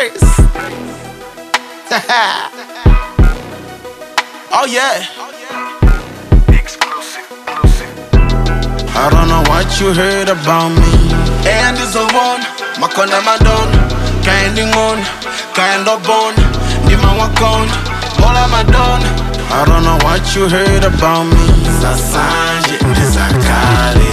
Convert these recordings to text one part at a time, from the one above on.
Chris. Oh yeah. I don't know what you heard about me. And is a one, makona madon, kind on, kind of bone, Nima wakon, all I'm done. I don't know what you heard about me. Sasanje, Zakali,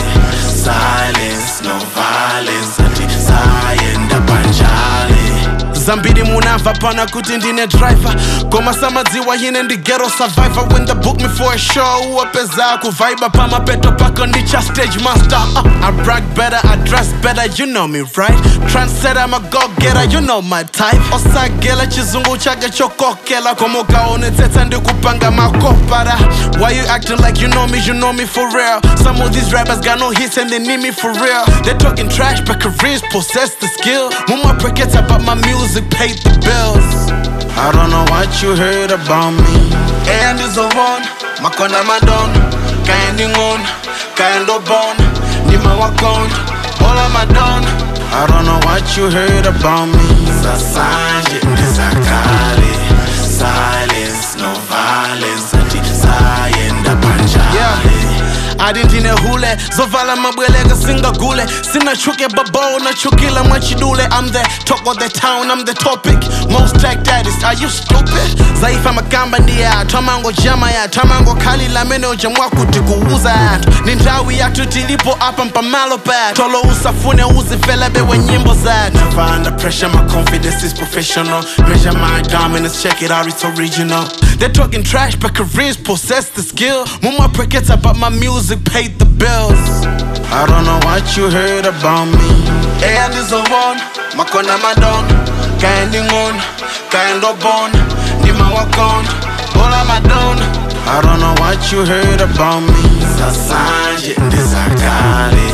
silence, no violence, anti-sayenda banjali. Zambidi munava pana kuti ndine driver. Koma samadziwa hine ndi ghetto survivor. When they book me for a show, wapeza kuviba pa mapeto pako ndicha stage master. I brag better, I dress better, you know me right. Trendsetter, I'm a go-getter, you know my type. Osagela chizungu chake chokokela. Komo kaone teta ndi kupanga makopara. Why you acting like you know me for real? Some of these rappers got no hits and they need me for real. They talking trash but careers possess the skill. Muma forgets about my music, paid the bills. I don't know what you heard about me. And is a one, makona madon, kind on, kind of bone, Nima wakon, all I'm done. I don't know what you heard about me. Sasanje, Zakali, silence, no violence, anti-sayenda banjali. I didn't in a hule, Zovala mabwelega singa gule. Sina chuke babo na chukila machidule. I'm the talk of the town, I'm the topic. Most tech daddies, are you stupid? Zaifa makamba ndiya, tamango jama ya, tamango kali la meno jamwa kutikuuza ya. Ninjawi ya tutilipo apa mpamalo bad. Tolo usafune uzifela bewe nyimbo zad. Never under pressure, my confidence is professional. Measure my dominance, check it out, it's original. They're talking trash, but careers possess the skill. Muma forgets about my music, paid the bills. I don't know what you heard about me. And is a one, makona madon, kind on, kind of bone, Nima wakon, all I'm done. I don't know what you heard about me. Sasanje, Zakali,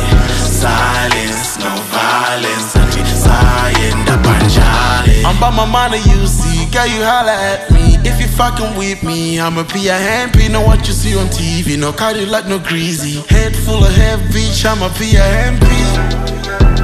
silence, no violence, anti-sayenda banjali. I'm by my money, you see, girl, you holla at me. If you fucking with me, I'ma be a handpiece. Know what you see on TV, no Cadillac, no greasy. Head full of heavy bitch, I'ma be a handpiece.